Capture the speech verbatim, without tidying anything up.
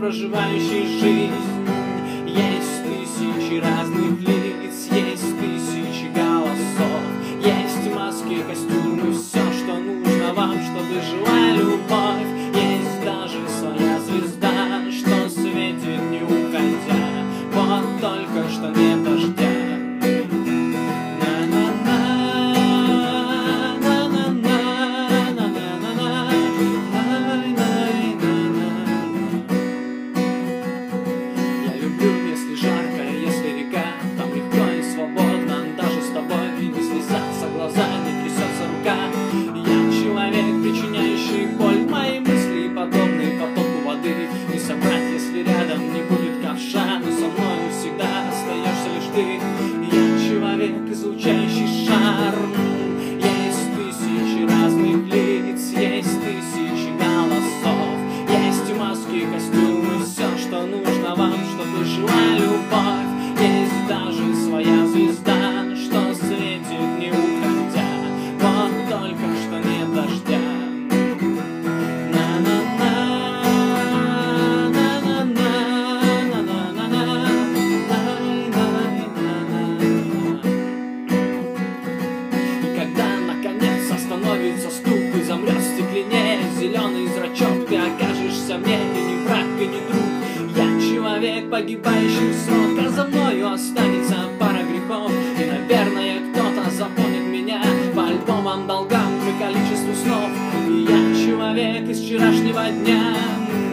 проживающий жизнь. Есть тысячи разных лиц, есть тысячи голосов, есть маски, костюмы, все, что нужно вам, чтобы жила любовь. Есть даже своя звезда, что светит не уходя, вот только что нет дождя. Излучающий шарм. Есть тысячи разных лиц, есть тысячи голосов, есть маски, костюмы, все, что нужно вам, чтобы жила любовь. Есть даже своя звезда, что светит не уходя, вот только что нет дождя. Стук и замрет в стекле, зеленый зрачок, ты окажешься мне и не враг, и не друг. Я человек, погибающий в срок, а за мною останется пара грехов. И, наверное, кто-то запомнит меня по альбомам, долгам и количеству снов. И я человек из вчерашнего дня.